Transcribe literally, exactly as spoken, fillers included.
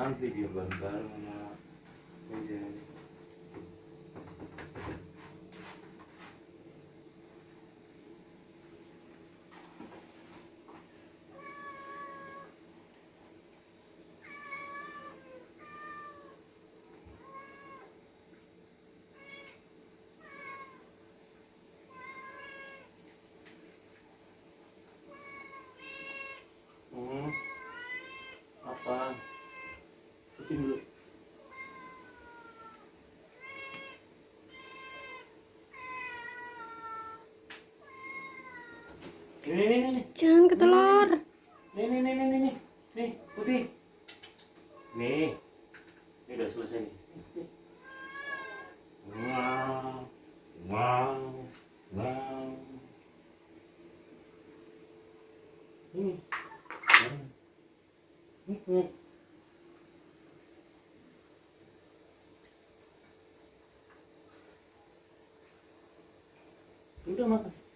nanti biar bareng-bareng sama Ojen. Hmm, apa? Kucing dulu. Ini, ini, ini. Jangan ketelur. Nih, nih, nih, nih, nih, nih, nih, putih. Nih, ini udah selesai. Wow, wow, wow. Ini. Ini. Udah makan.